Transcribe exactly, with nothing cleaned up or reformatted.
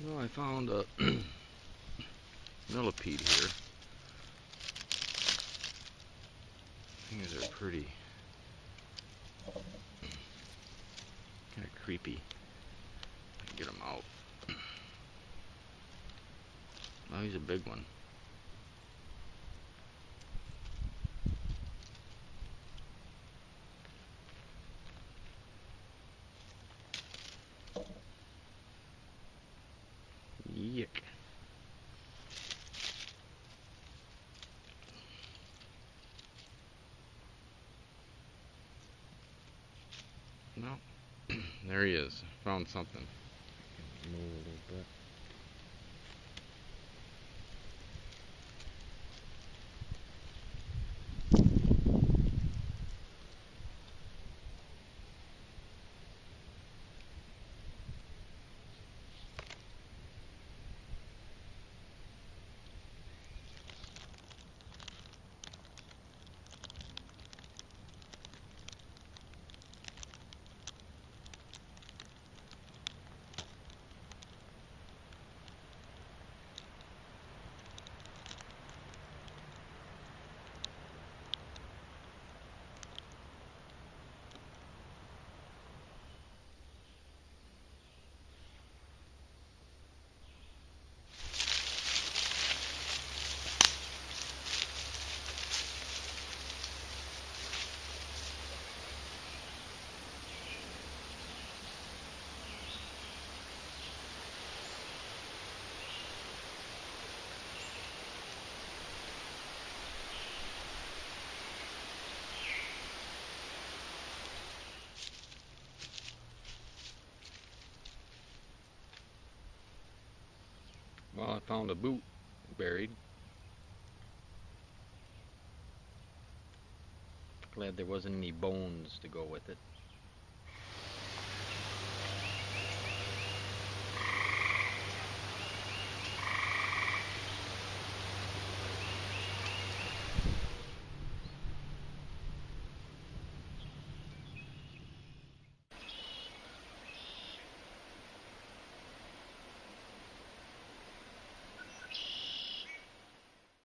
Well, I found a millipede here. Things are pretty kind of creepy. I can get them out. Oh, he's a big one. Yuck. No, there he is. Found something. Move a little bit. Well, I found a boot buried. Glad there wasn't any bones to go with it.